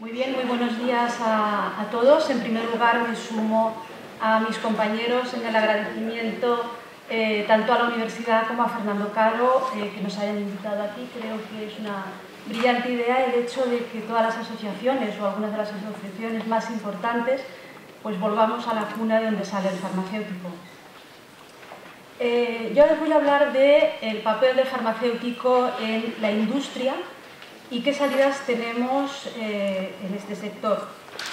Muy bien, muy buenos días a todos. En primer lugar, me sumo a mis compañeros en el agradecimiento tanto a la Universidad como a Fernando Caro que nos hayan invitado aquí. Creo que es una brillante idea el hecho de que todas las asociaciones o algunas de las asociaciones más importantes pues volvamos a la cuna de donde sale el farmacéutico. Yo les voy a hablar del papel del farmacéutico en la industria y qué salidas tenemos en este sector.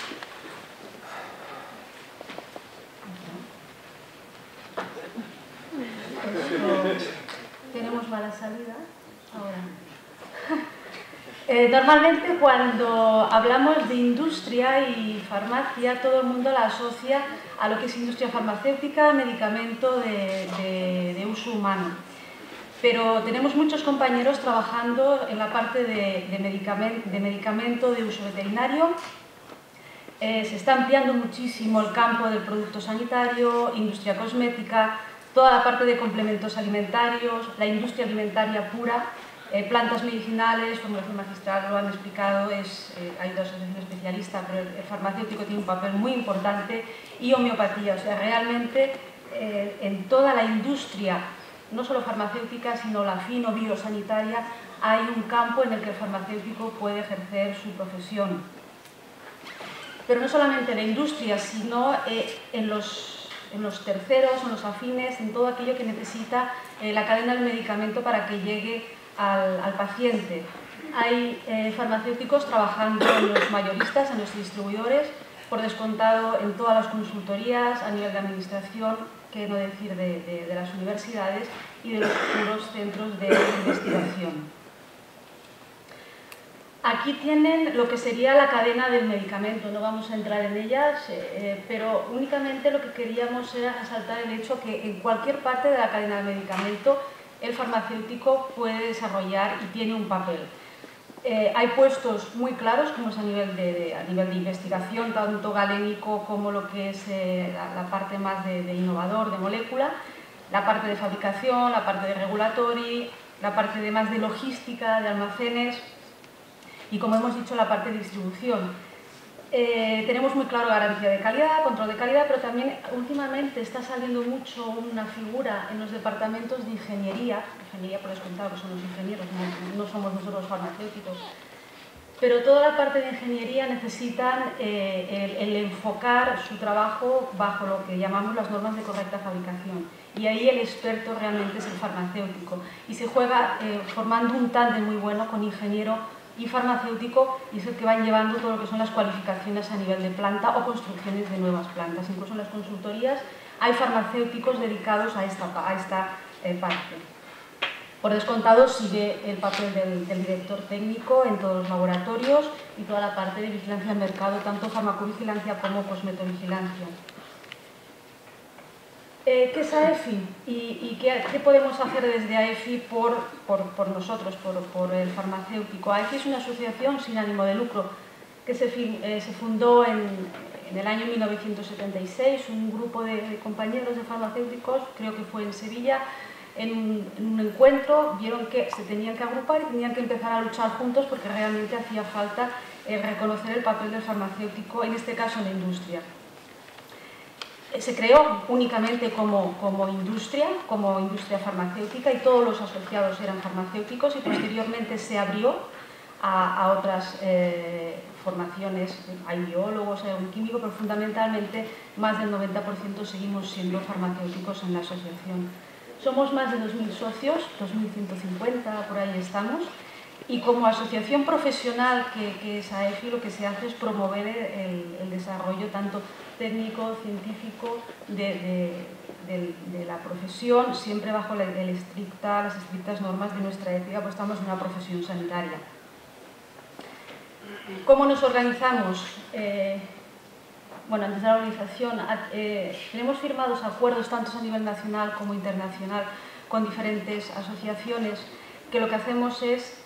¿Tenemos mala salida? Ahora. Normalmente cuando hablamos de industria y farmacia, todo el mundo la asocia a lo que es industria farmacéutica, medicamento de uso humano. Pero tenemos muchos compañeros trabajando en la parte de medicamento de uso veterinario. Se está ampliando muchísimo el campo del producto sanitario, industria cosmética, toda la parte de complementos alimentarios, la industria alimentaria pura, plantas medicinales, formulación magistral, lo han explicado, hay dos asociaciones especialistas, pero el farmacéutico tiene un papel muy importante, y homeopatía. O sea, realmente en toda la industria, no solo farmacéutica, sino la fino-biosanitaria, hay un campo en el que el farmacéutico puede ejercer su profesión. Pero no solamente en la industria, sino en los terceros, en los afines, en todo aquello que necesita la cadena del medicamento para que llegue al paciente. Hay farmacéuticos trabajando en los mayoristas, en los distribuidores, por descontado en todas las consultorías, a nivel de administración, que no decir de las universidades y de los futuros centros de investigación. Aquí tienen lo que sería la cadena del medicamento, no vamos a entrar en ellas, pero únicamente lo que queríamos era resaltar el hecho que en cualquier parte de la cadena del medicamento el farmacéutico puede desarrollar y tiene un papel. Hay puestos muy claros, como es a nivel de investigación, tanto galénico como lo que es la parte más de innovador, de molécula, la parte de fabricación, la parte de regulatory, la parte de más de logística, de almacenes y, como hemos dicho, la parte de distribución. Tenemos muy claro garantía de calidad, control de calidad, pero también últimamente está saliendo mucho una figura en los departamentos de ingeniería por descontado que son los ingenieros, no somos nosotros farmacéuticos, pero toda la parte de ingeniería necesitan el enfocar su trabajo bajo lo que llamamos las normas de correcta fabricación, y ahí el experto realmente es el farmacéutico, y se juega formando un tándem muy bueno con ingeniero y farmacéutico, y es el que van llevando todo lo que son las cualificaciones a nivel de planta o construcciones de nuevas plantas. Incluso en las consultorías hay farmacéuticos dedicados a esta parte. Por descontado sigue el papel del director técnico en todos los laboratorios y toda la parte de vigilancia del mercado, tanto farmacovigilancia como cosmetovigilancia. ¿Qué es AEFI? ¿Y qué podemos hacer desde AEFI por nosotros, por el farmacéutico? AEFI es una asociación sin ánimo de lucro que se fundó en el año 1976, un grupo de compañeros de farmacéuticos, creo que fue en Sevilla, en un encuentro, vieron que se tenían que agrupar y tenían que empezar a luchar juntos porque realmente hacía falta reconocer el papel del farmacéutico, en este caso en la industria. Se creó únicamente como industria farmacéutica, y todos los asociados eran farmacéuticos, y posteriormente se abrió a otras formaciones. Hay biólogos, hay un químico, pero fundamentalmente más del 90% seguimos siendo farmacéuticos en la asociación. Somos más de 2.000 socios, 2.150, por ahí estamos, y como asociación profesional que es AEFI, lo que se hace es promover el desarrollo tanto técnico, científico de la profesión, siempre bajo las estrictas normas de nuestra ética, pues estamos en una profesión sanitaria. ¿Cómo nos organizamos? Bueno, antes de la organización, tenemos firmados acuerdos tanto a nivel nacional como internacional con diferentes asociaciones, que lo que hacemos es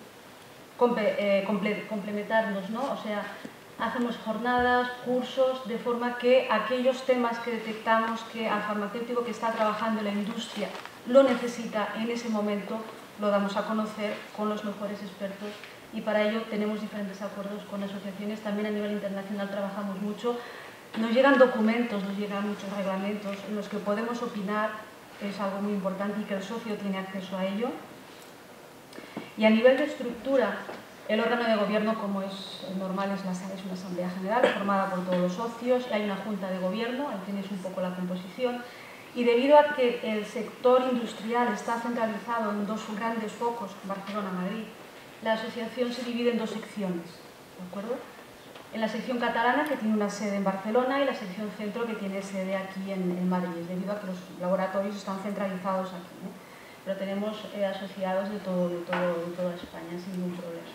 complementarnos, ¿no? O sea, hacemos jornadas, cursos, de forma que aquellos temas que detectamos que al farmacéutico que está trabajando en la industria lo necesita en ese momento, lo damos a conocer con los mejores expertos y para ello tenemos diferentes acuerdos con asociaciones. También a nivel internacional trabajamos mucho. Nos llegan documentos, nos llegan muchos reglamentos en los que podemos opinar, es algo muy importante y que el socio tiene acceso a ello. Y a nivel de estructura, el órgano de gobierno, como es normal, es una asamblea general formada por todos los socios, hay una junta de gobierno, ahí tenéis un poco la composición, y debido a que el sector industrial está centralizado en dos grandes focos, Barcelona y Madrid, la asociación se divide en dos secciones, ¿de acuerdo? En la sección catalana, que tiene una sede en Barcelona, y la sección centro, que tiene sede aquí en Madrid, debido a que los laboratorios están centralizados aquí, ¿no? Pero tenemos asociados de toda España sin ningún problema.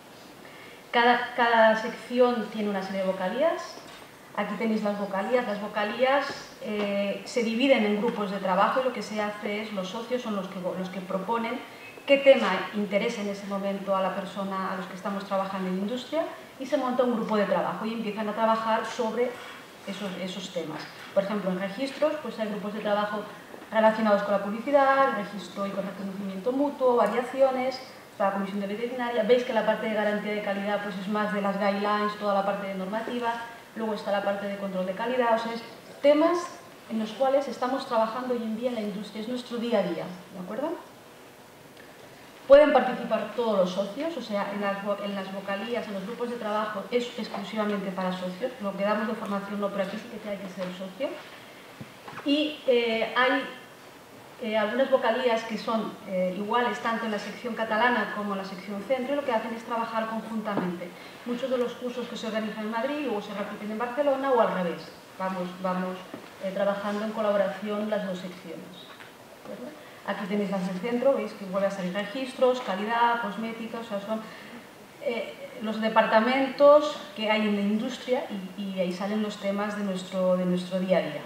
Cada sección tiene una serie de vocalías. Aquí tenéis las vocalías. Las vocalías se dividen en grupos de trabajo y lo que se hace es, los socios son los que proponen qué tema interesa en ese momento a la persona, a los que estamos trabajando en industria, y se monta un grupo de trabajo y empiezan a trabajar sobre esos temas. Por ejemplo, en registros pues hay grupos de trabajo relacionados con la publicidad, registro y con reconocimiento mutuo, variaciones, para la comisión de veterinaria. Veis que la parte de garantía de calidad pues es más de las guidelines, toda la parte de normativa, luego está la parte de control de calidad, o sea, es temas en los cuales estamos trabajando hoy en día en la industria, es nuestro día a día, ¿de acuerdo? Pueden participar todos los socios, o sea, en las vocalías, en los grupos de trabajo es exclusivamente para socios, lo que damos de formación no, pero aquí sí que hay que ser socio. Y hay algunas vocalías que son iguales tanto en la sección catalana como en la sección centro, y lo que hacen es trabajar conjuntamente. Muchos de los cursos que se organizan en Madrid luego se repiten en Barcelona o al revés. Vamos trabajando en colaboración las dos secciones. ¿Verdad? Aquí tenéis las del centro, veis que vuelve a salir registros, calidad, cosmética, o sea, son los departamentos que hay en la industria y ahí salen los temas de nuestro día a día.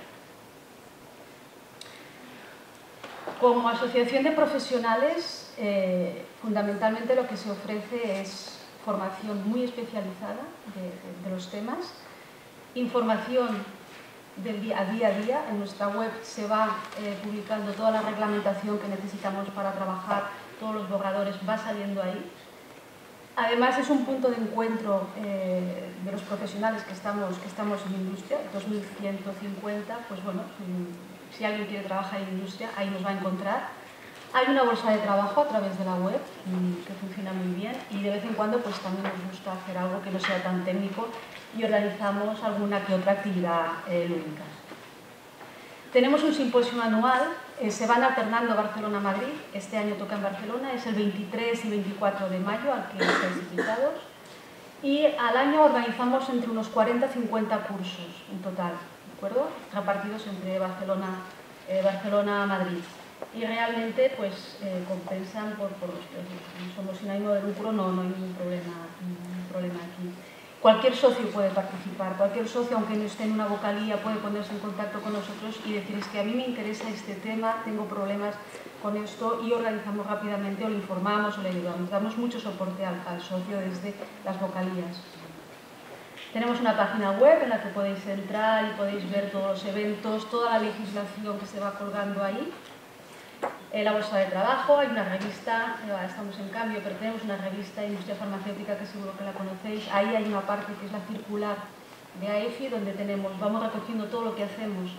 Como asociación de profesionales, fundamentalmente lo que se ofrece es formación muy especializada de los temas, información del día a día. En nuestra web se va publicando toda la reglamentación que necesitamos para trabajar, todos los borradores va saliendo ahí. Además es un punto de encuentro de los profesionales que estamos en industria, 2150, pues bueno, si alguien quiere trabajar en industria, ahí nos va a encontrar. Hay una bolsa de trabajo a través de la web que funciona muy bien y de vez en cuando pues también nos gusta hacer algo que no sea tan técnico y organizamos alguna que otra actividad lúdica. Tenemos un simposio anual, se van alternando Barcelona-Madrid, este año toca en Barcelona, es el 23 y 24 de mayo, al que estáis invitados, y al año organizamos entre unos 40 y 50 cursos en total, ¿de acuerdo? Repartidos entre Barcelona-Madrid. Y realmente pues compensan por los precios. Somos sin ánimo de lucro, no hay ningún problema aquí. Cualquier socio puede participar, cualquier socio, aunque no esté en una vocalía, puede ponerse en contacto con nosotros y decirles que a mí me interesa este tema, tengo problemas con esto, y organizamos rápidamente o le informamos o le ayudamos. Damos mucho soporte al socio desde las vocalías. Tenemos una página web en la que podéis entrar y podéis ver todos los eventos, toda la legislación que se va colgando ahí. La bolsa de trabajo, hay una revista, estamos en cambio, pero tenemos una revista Industria Farmacéutica que seguro que la conocéis. Ahí hay una parte que es la circular de AEFI, donde vamos recogiendo todo lo que hacemos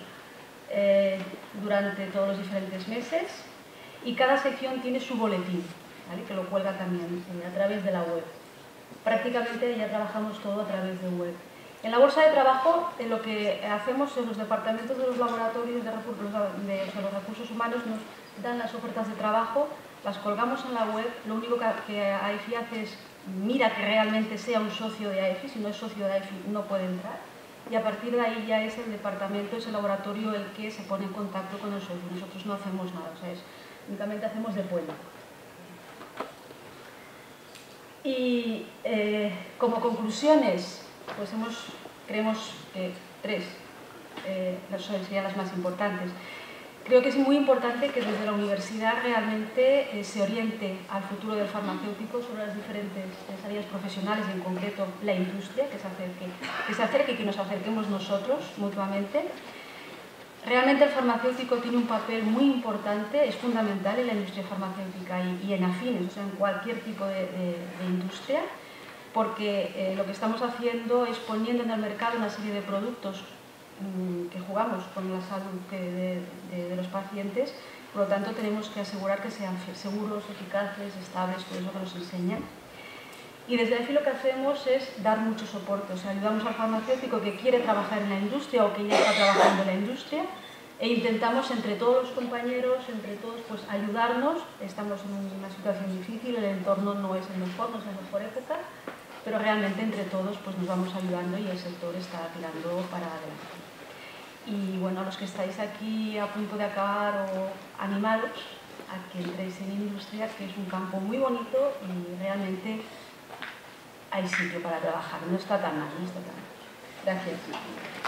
durante todos los diferentes meses, y cada sección tiene su boletín, ¿vale? Que lo cuelga también a través de la web. Prácticamente ya trabajamos todo a través de web. En la bolsa de trabajo lo que hacemos en los departamentos de los laboratorios los recursos humanos nos dan las ofertas de trabajo, las colgamos en la web. Lo único que AEFI hace es mira que realmente sea un socio de AEFI, si no es socio de AEFI no puede entrar, y a partir de ahí ya es el departamento, es el laboratorio el que se pone en contacto con nosotros. Nosotros no hacemos nada, o sea, únicamente hacemos de puente. Y como conclusiones, pues creemos que tres serían las más importantes. Creo que es muy importante que desde la universidad realmente se oriente al futuro del farmacéutico sobre las diferentes áreas profesionales, y en concreto la industria, que se acerque y que nos acerquemos nosotros mutuamente. Realmente el farmacéutico tiene un papel muy importante, es fundamental en la industria farmacéutica y en afines, o sea, en cualquier tipo de industria, porque lo que estamos haciendo es poniendo en el mercado una serie de productos que jugamos con la salud de los pacientes, por lo tanto tenemos que asegurar que sean seguros, eficaces, estables, todo eso que nos enseñan. Y desde EFI lo que hacemos es dar mucho soporte, o sea, ayudamos al farmacéutico que quiere trabajar en la industria o que ya está trabajando en la industria e intentamos entre todos los compañeros, entre todos, pues ayudarnos. Estamos en una situación difícil, el entorno no es el mejor, no es la mejor época, pero realmente entre todos pues nos vamos ayudando y el sector está tirando para adelante. Y bueno, a los que estáis aquí a punto de acabar o animados a que entréis en industria, que es un campo muy bonito y realmente hay sitio para trabajar, no está tan mal, no está tan mal. Gracias.